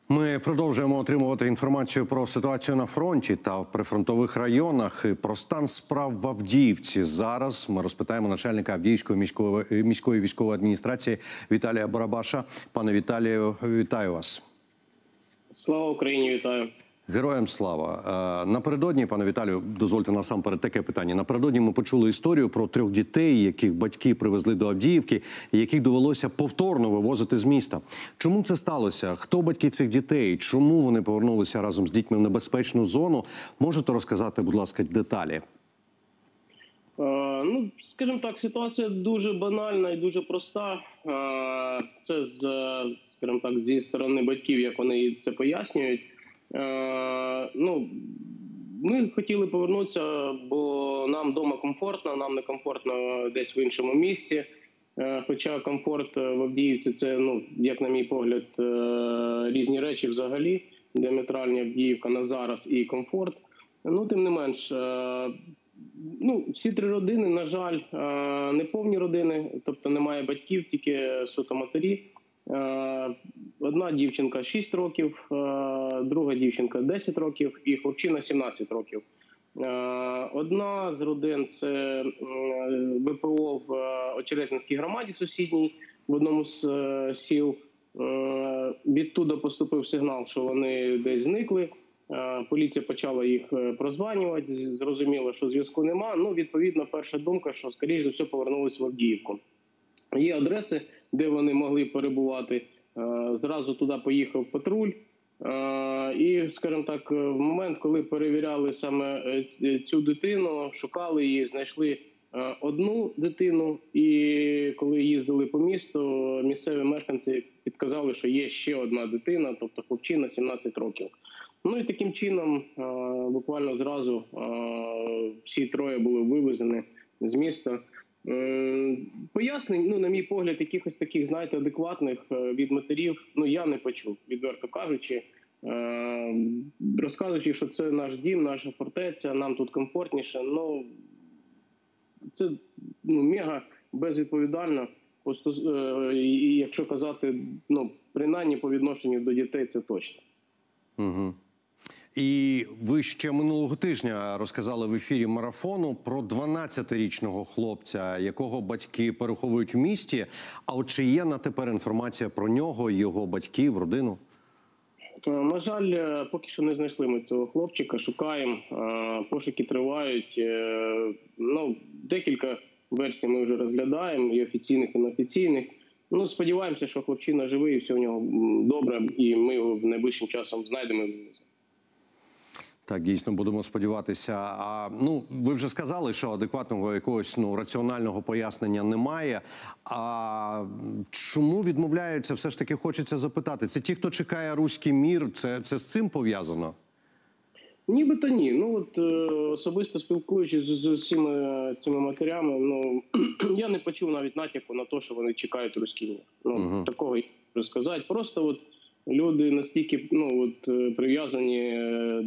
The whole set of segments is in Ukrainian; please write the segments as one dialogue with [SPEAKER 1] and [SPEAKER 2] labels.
[SPEAKER 1] Ми продовжуємо отримувати інформацію про ситуацію на фронті та в прифронтових районах. І про стан справ в Авдіївці. Зараз ми розпитаємо начальника Авдіївської міської військової адміністрації Віталія Барабаша. Пане Віталію, вітаю вас.
[SPEAKER 2] Слава Україні, вітаю.
[SPEAKER 1] Героям слава. Напередодні, пане Віталію, дозвольте насамперед таке питання. Напередодні ми почули історію про 3 дітей, яких батьки привезли до Авдіївки, і яких довелося повторно вивозити з міста. Чому це сталося? Хто батьки цих дітей? Чому вони повернулися разом з дітьми в небезпечну зону? Можете розказати, будь ласка, деталі?
[SPEAKER 2] Ну, скажімо так, ситуація дуже банальна і дуже проста. Це, скажімо так, зі сторони батьків, як вони це пояснюють. Ну, ми хотіли повернутися, бо нам вдома комфортно, нам не комфортно десь в іншому місці. Хоча комфорт в Авдіївці – це, ну, як на мій погляд, різні речі взагалі. Діаметральні Авдіївка на зараз і комфорт. Ну, тим не менш, ну, всі 3 родини, на жаль, не повні родини, тобто немає батьків, тільки суто матері. Одна дівчинка 6 років, друга дівчинка 10 років і хлопчина 17 років. Одна з родин – це ВПО в Очеретинській громаді сусідній, в одному з сіл. Відтуди поступив сигнал, що вони десь зникли. Поліція почала їх прозванювати, зрозуміло, що зв'язку нема. Ну, відповідно, перша думка, що, скоріш за все, повернулися в Авдіївку. Є адреси, де вони могли перебувати. Зразу туди поїхав патруль. І, скажімо так, в момент, коли перевіряли саме цю дитину, шукали її, знайшли одну дитину. І коли їздили по місту, місцеві мешканці підказали, що є ще одна дитина, тобто хлопчина 17 років. Ну і таким чином, буквально зразу всі 3 були вивезені з міста. Пояснень, ну, на мій погляд, якихось таких, знаєте, адекватних від матерів, ну, я не почув, відверто кажучи. Розказуючи, що це наш дім, наша фортеця, нам тут комфортніше, ну, це, ну, мега безвідповідально. Просто, якщо казати, ну, принаймні по відношенню до дітей, це точно.
[SPEAKER 1] Угу. І ви ще минулого тижня розказали в ефірі марафону про 12-річного хлопця, якого батьки переховують в місті. А от чи є на тепер інформація про нього, його батьків, родину?
[SPEAKER 2] На жаль, поки що не знайшли ми цього хлопчика, шукаємо, пошуки тривають. Ну, декілька версій ми вже розглядаємо, і офіційних, і неофіційних. Ну, сподіваємося, що хлопчина живий, і все у нього добре, і ми його найближчим часом знайдемо і вивеземо.
[SPEAKER 1] Так, дійсно, будемо сподіватися. Ну, ви вже сказали, що адекватного якогось, ну, раціонального пояснення немає. А чому відмовляються, все ж таки хочеться запитати? Це ті, хто чекає руський мір, це з цим пов'язано? Нібито
[SPEAKER 2] ні. Ну, от особисто спілкуючись з усіма цими матерями, ну, я не почув навіть натяку на те, що вони чекають руський мір. Ну, такого я не можу сказати. Просто от люди настільки, ну, от, прив'язані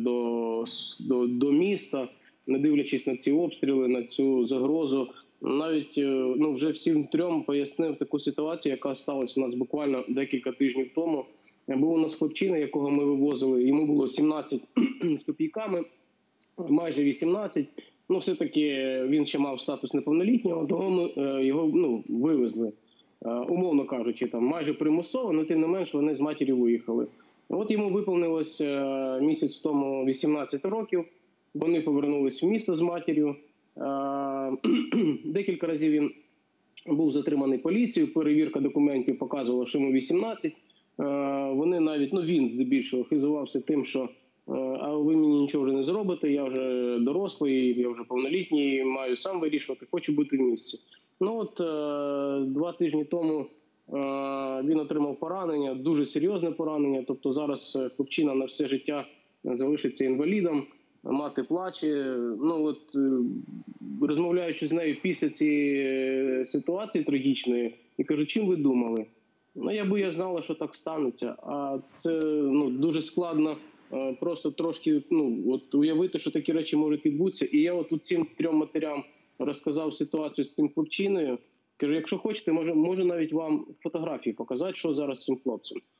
[SPEAKER 2] до міста, не дивлячись на ці обстріли, на цю загрозу. Навіть, ну, вже всім 3 пояснив таку ситуацію, яка сталася у нас буквально декілька тижнів тому. Був у нас хлопчина, якого ми вивозили, йому було 17 з копійками, майже 18. Ну, все-таки він ще мав статус неповнолітнього, тому ми його, ну, вивезли. Умовно кажучи, там майже примусово, але тим не менш вони з матір'ю виїхали. От йому виповнилось місяць тому 18 років, вони повернулись в місто з матір'ю. Декілька разів він був затриманий поліцією, перевірка документів показувала, що йому 18. Вони навіть, ну, він здебільшого хизувався тим, що а ви мені нічого вже не зробите, я вже дорослий, я вже повнолітній, маю сам вирішувати, хочу бути в місті. Ну от 2 тижні тому він отримав поранення, дуже серйозне поранення, тобто зараз хлопчина на все життя залишиться інвалідом, мати плаче. Ну от, розмовляючи з нею після цієї ситуації трагічної, і кажу, чим ви думали? Ну, я знала, що так станеться, а це, ну, дуже складно просто трошки, ну, от уявити, що такі речі можуть відбутися. І я от цим 3 матерям розказав ситуацію з цим хлопчиною. Кажу, якщо хочете, можу навіть вам фотографії показати, що зараз з цим хлопцем.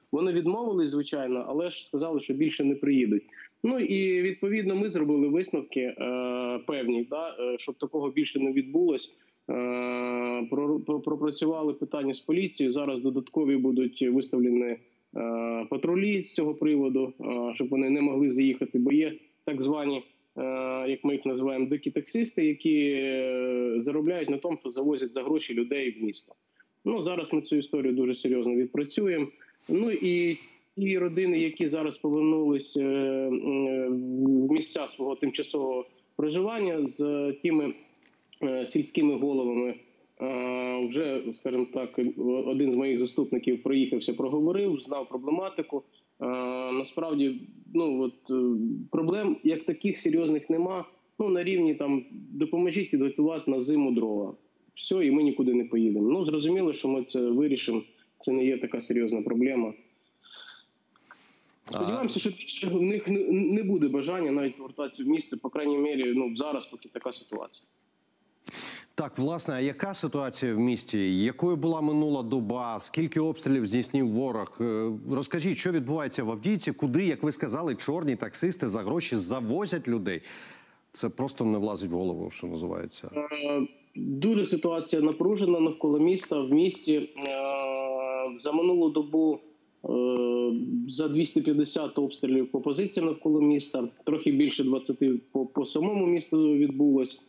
[SPEAKER 2] Вони відмовились, звичайно, але ж сказали, що більше не приїдуть. Ну і відповідно ми зробили висновки певні, щоб такого більше не відбулось. Пропрацювали питання з поліцією. Зараз додаткові будуть виставлені патрулі з цього приводу, щоб вони не могли заїхати, бо є так звані, як ми їх називаємо, дикі таксисти, які заробляють на тому, що завозять за гроші людей в місто. Ну, зараз ми цю історію дуже серйозно відпрацюємо. Ну і ті родини, які зараз повернулись в місця свого тимчасового проживання з тими сільськими головами, вже, скажімо так, один з моїх заступників проїхався, проговорив, знав проблематику. Насправді, проблем як таких серйозних нема. На рівні там допоможіть підготувати на зиму дрова. Все, і ми нікуди не поїдемо. Зрозуміло, що ми це вирішимо. Це не є така серйозна проблема. Сподіваємося, що більше в них не буде бажання навіть повертатися в місце, по крайній мірі, зараз поки така ситуація.
[SPEAKER 1] Так, власне, а яка ситуація в місті? Якою була минула доба? Скільки обстрілів здійснив ворог? Розкажіть, що відбувається в Авдіївці? Куди, як ви сказали, чорні таксисти за гроші завозять людей? Це просто не влазить в голову, що називається.
[SPEAKER 2] Дуже ситуація напружена навколо міста. В місті за минулу добу за 250 обстрілів по позиціям навколо міста. Трохи більше 20 по самому місту відбулось.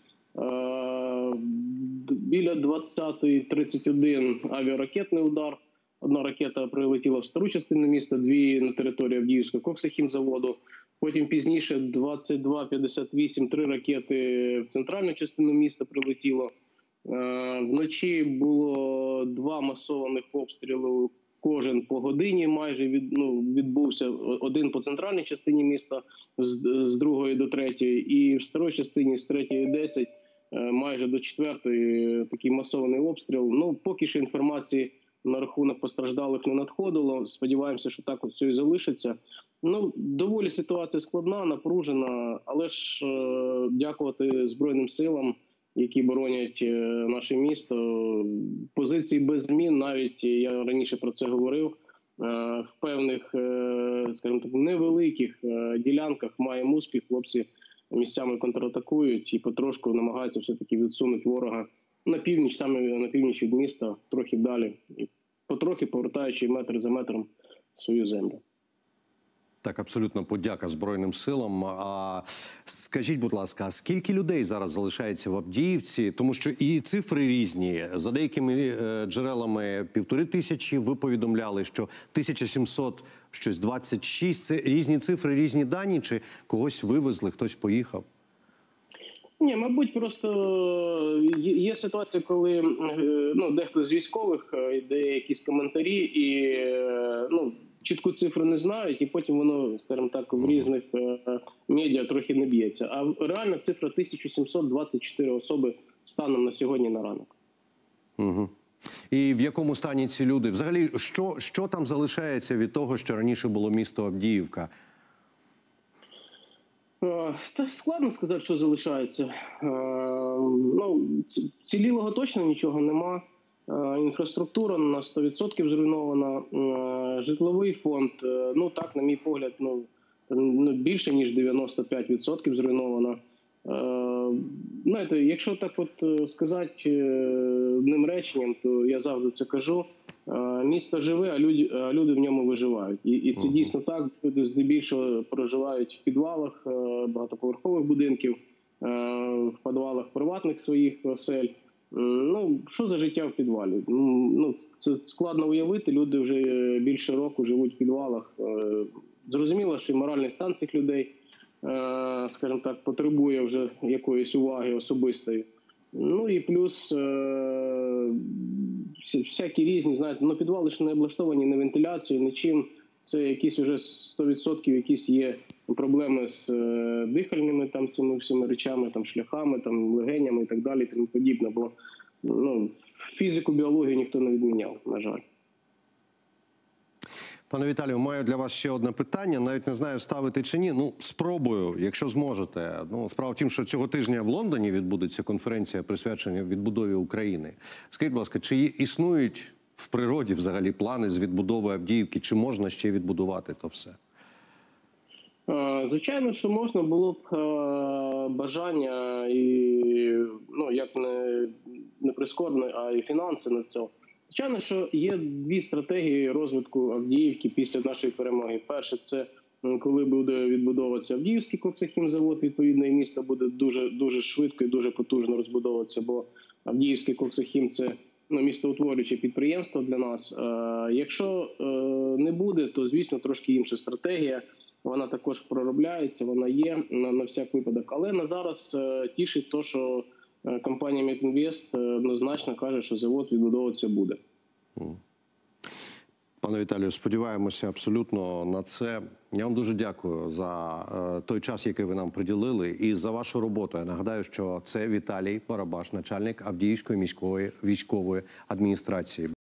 [SPEAKER 2] Біля 20:31 авіаракетний удар. Одна ракета прилетіла в стару частину міста, дві на території Авдіївського коксохімзаводу. Потім пізніше 22:58 3 ракети в центральну частину міста прилетіло. Вночі було 2 масованих обстріли, кожен по годині майже відбувся. Один по центральній частині міста з 2 до 3, і в старій частині з 3:10 майже до 4 такий масований обстріл. Поки що інформації на рахунок постраждалих не надходило. Сподіваємося, що так все і залишиться. Доволі ситуація складна, напружена, але ж дякувати Збройним силам, які боронять наше місто. Позиції без змін, навіть я раніше про це говорив, в певних, скажімо так, невеликих ділянках маємо успіх. Хлопці місцями контратакують і потрошку намагаються все-таки відсунути ворога на північ, саме на північ від міста, трохи далі, і потрохи повертаючи метр за метром свою землю.
[SPEAKER 1] Так, абсолютно подяка Збройним силам. Скажіть, будь ласка, скільки людей зараз залишається в Авдіївці? Тому що і цифри різні. За деякими джерелами 1500, ви повідомляли, що 1700, щось 26. Це різні цифри, різні дані? Чи когось вивезли, хтось поїхав?
[SPEAKER 2] Ні, мабуть, просто є ситуація, коли дехто з військових йде якісь коментарі і чітку цифру не знають, і потім воно, скажімо так, в різних медіа трохи не б'ється. А реальна цифра 1724 особи станом на сьогодні на ранок.
[SPEAKER 1] Угу. І в якому стані ці люди? Взагалі, що там залишається від того, що раніше було місто Авдіївка?
[SPEAKER 2] Та складно сказати, що залишається. Цілілого точно нічого нема. Інфраструктура на 100% зруйнована. Житловий фонд, так, на мій погляд, більше, ніж 95% зруйновано. Знаєте, якщо так от сказати одним реченням, то я завжди це кажу. Місто живе, а люди в ньому виживають. І це дійсно так. Люди здебільшого проживають в підвалах багатоповерхових будинків, в підвалах приватних своїх осель. Що за життя в підвалі? Це складно уявити. Люди вже більше року живуть в підвалах. Зрозуміло, що і моральний стан цих людей, скажімо так, потребує вже якоїсь уваги особистої. І плюс всякі різні, знаєте, підвали ж не облаштовані ні вентиляцією, нічим. Це якісь вже 100% якісь є проблеми з дихальними цими всіми речами, шляхами, легенями і так далі, тому подібне. Бо фізику, біологію ніхто не відміняв, на жаль.
[SPEAKER 1] Пане Віталію, маю для вас ще одне питання. Навіть не знаю, ставити чи ні. Спробую, якщо зможете. Справа в тім, що цього тижня в Лондоні відбудеться конференція, присвячена відбудові України. Скажіть, будь ласка, чи існують в природі взагалі плани з відбудови Авдіївки? Чи можна ще відбудувати то все?
[SPEAKER 2] Звичайно, що можна було б бажання і, ну, як не прискорбно, а і фінанси на це. Звичайно, що є дві стратегії розвитку Авдіївки після нашої перемоги. Перше, це коли буде відбудовуватися Авдіївський коксохімзавод, відповідно, і місто буде дуже швидко і дуже потужно розбудовуватися, бо Авдіївський коксохім – це містоутворююче підприємство для нас. Якщо не буде, то, звісно, трошки інша стратегія. Вона також проробляється, вона є на всяк випадок. Але на зараз тішить те, що компанія Метінвест однозначно каже, що завод відбудовуватися буде.
[SPEAKER 1] Пане Віталію, сподіваємося абсолютно на це. Я вам дуже дякую за той час, який ви нам приділили, і за вашу роботу. Я нагадаю, що це Віталій Барабаш, начальник Авдіївської міської військової адміністрації.